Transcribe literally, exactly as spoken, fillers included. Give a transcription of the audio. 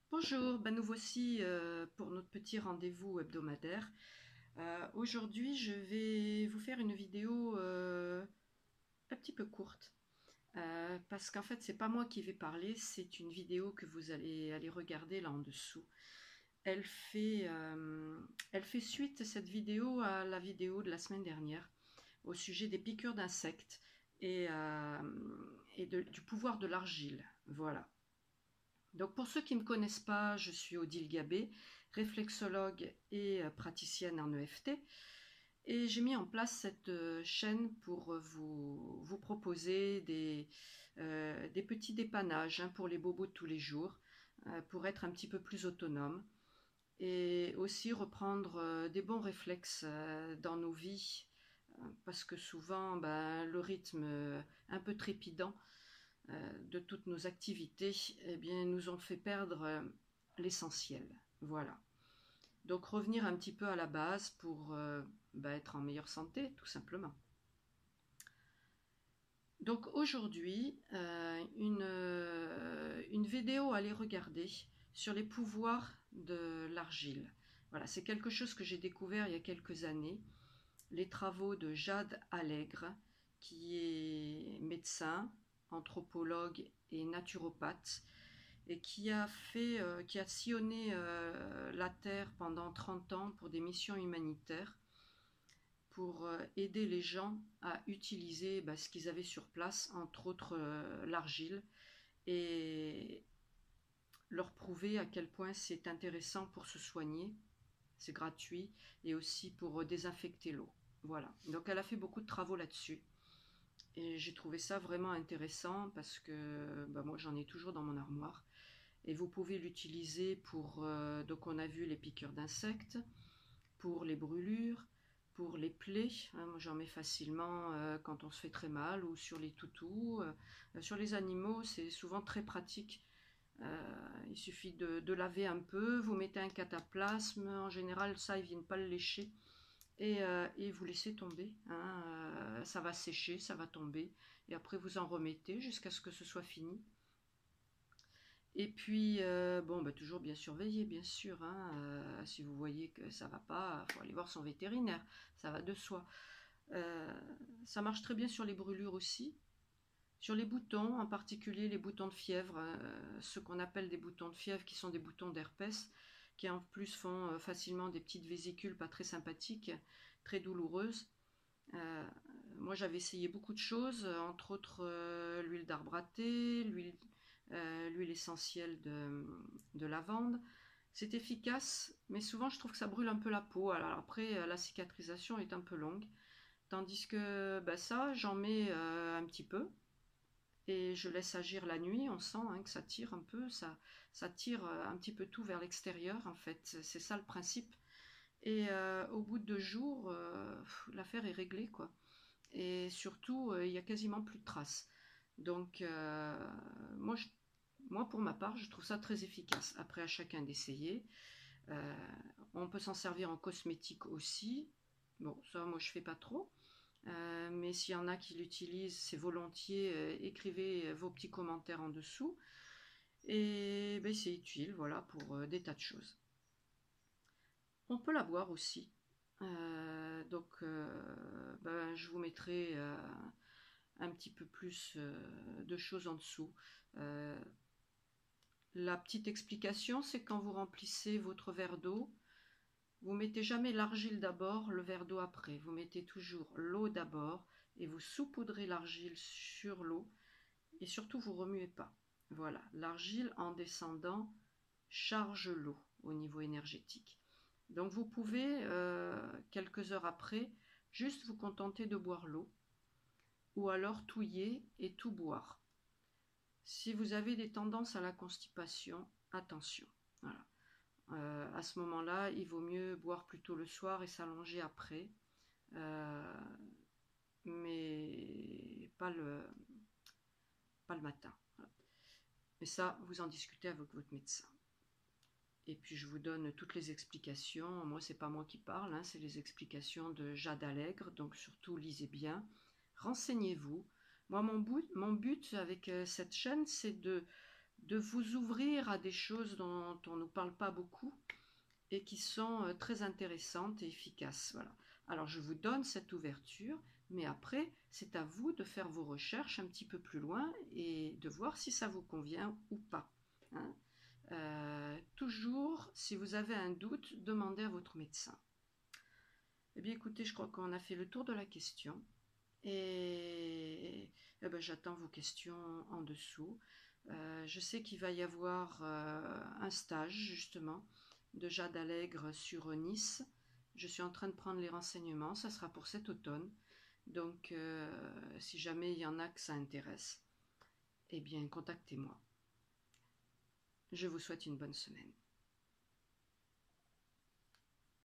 Bonjour, ben nous voici euh, pour notre petit rendez-vous hebdomadaire. Euh, aujourd'hui, je vais vous faire une vidéo euh, un petit peu courte. Euh, parce qu'en fait, c'est pas moi qui vais parler, c'est une vidéo que vous allez aller regarder là en dessous. Elle fait, euh, elle fait suite, cette vidéo, à la vidéo de la semaine dernière au sujet des piqûres d'insectes et, euh, et de, du pouvoir de l'argile. Voilà. Donc pour ceux qui ne me connaissent pas, je suis Odile Gabé, réflexologue et praticienne en E F T. Et j'ai mis en place cette chaîne pour vous, vous proposer des, euh, des petits dépannages hein, pour les bobos de tous les jours, euh, pour être un petit peu plus autonome. Et aussi reprendre euh, des bons réflexes euh, dans nos vies, euh, parce que souvent ben, le rythme euh, un peu trépidant de toutes nos activités, eh bien, nous ont fait perdre l'essentiel. Voilà. Donc revenir un petit peu à la base pour euh, bah, être en meilleure santé, tout simplement. Donc aujourd'hui, euh, une, euh, une vidéo à aller regarder sur les pouvoirs de l'argile. Voilà, c'est quelque chose que j'ai découvert il y a quelques années. Les travaux de Jade Allègre, qui est médecin, anthropologue et naturopathe, et qui a fait, euh, qui a sillonné euh, la Terre pendant trente ans pour des missions humanitaires, pour euh, aider les gens à utiliser bah, ce qu'ils avaient sur place, entre autres euh, l'argile, et leur prouver à quel point c'est intéressant pour se soigner, c'est gratuit, et aussi pour euh, désinfecter l'eau. Voilà, donc elle a fait beaucoup de travaux là-dessus. Et j'ai trouvé ça vraiment intéressant parce que bah, moi j'en ai toujours dans mon armoire. Et vous pouvez l'utiliser pour, euh, donc on a vu les piqûres d'insectes, pour les brûlures, pour les plaies. Hein, moi j'en mets facilement euh, quand on se fait très mal, ou sur les toutous. Euh, sur les animaux, c'est souvent très pratique. Euh, il suffit de, de laver un peu, vous mettez un cataplasme, en général ça ils viennent pas le lécher. Et, euh, et vous laissez tomber, hein, euh, ça va sécher, ça va tomber, et après vous en remettez jusqu'à ce que ce soit fini. Et puis, euh, bon, bah, toujours bien surveiller, bien sûr, hein, euh, si vous voyez que ça va pas, il faut aller voir son vétérinaire, ça va de soi. Euh, ça marche très bien sur les brûlures aussi, sur les boutons, en particulier les boutons de fièvre, euh, ceux qu'on appelle des boutons de fièvre, qui sont des boutons d'herpès, qui en plus font euh, facilement des petites vésicules pas très sympathiques, très douloureuses. Euh, moi j'avais essayé beaucoup de choses, entre autres euh, l'huile d'arbre à thé, l'huile euh, l'huile essentielle de, de lavande. C'est efficace, mais souvent je trouve que ça brûle un peu la peau. Alors après, la cicatrisation est un peu longue. Tandis que bah, ça, j'en mets euh, un petit peu et je laisse agir la nuit. On sent hein, que ça tire un peu, ça, ça tire un petit peu tout vers l'extérieur en fait. C'est ça le principe. Et euh, au bout de deux jours, euh, l'affaire est réglée quoi. Et surtout, euh, il y a quasiment plus de traces. Donc, euh, moi, je, moi, pour ma part, je trouve ça très efficace. Après, à chacun d'essayer. Euh, on peut s'en servir en cosmétique aussi. Bon, ça, moi, je fais pas trop. Euh, mais s'il y en a qui l'utilisent, c'est volontiers. Euh, écrivez vos petits commentaires en dessous. Et ben, c'est utile, voilà, pour euh, des tas de choses. On peut la boire aussi. Euh, donc, euh, ben, je vous mettrai euh, un petit peu plus euh, de choses en dessous. Euh, la petite explication, c'est quand vous remplissez votre verre d'eau, vous mettez jamais l'argile d'abord, le verre d'eau après. Vous mettez toujours l'eau d'abord et vous saupoudrez l'argile sur l'eau et surtout vous remuez pas. Voilà, l'argile en descendant charge l'eau au niveau énergétique. Donc vous pouvez, euh, quelques heures après, juste vous contenter de boire l'eau ou alors touiller et tout boire. Si vous avez des tendances à la constipation, attention. Voilà. Euh, à ce moment-là, il vaut mieux boire plutôt le soir et s'allonger après, euh, mais pas le, pas le matin. Voilà. Mais ça, vous en discutez avec votre médecin. Et puis je vous donne toutes les explications. Moi, c'est pas moi qui parle, hein, c'est les explications de Jade Allègre. Donc surtout, lisez bien, renseignez-vous. Moi, mon but, mon but avec euh, cette chaîne, c'est de de vous ouvrir à des choses dont on ne nous parle pas beaucoup et qui sont euh, très intéressantes et efficaces. Voilà. Alors je vous donne cette ouverture, mais après c'est à vous de faire vos recherches un petit peu plus loin et de voir si ça vous convient ou pas. Hein. Euh, toujours, si vous avez un doute, demandez à votre médecin. Eh bien écoutez, je crois qu'on a fait le tour de la question. Et, eh ben, j'attends vos questions en dessous. Euh, je sais qu'il va y avoir euh, un stage justement de Jade Allègre sur Nice. Je suis en train de prendre les renseignements, ça sera pour cet automne. Donc euh, si jamais il y en a que ça intéresse, eh bien contactez-moi. Je vous souhaite une bonne semaine.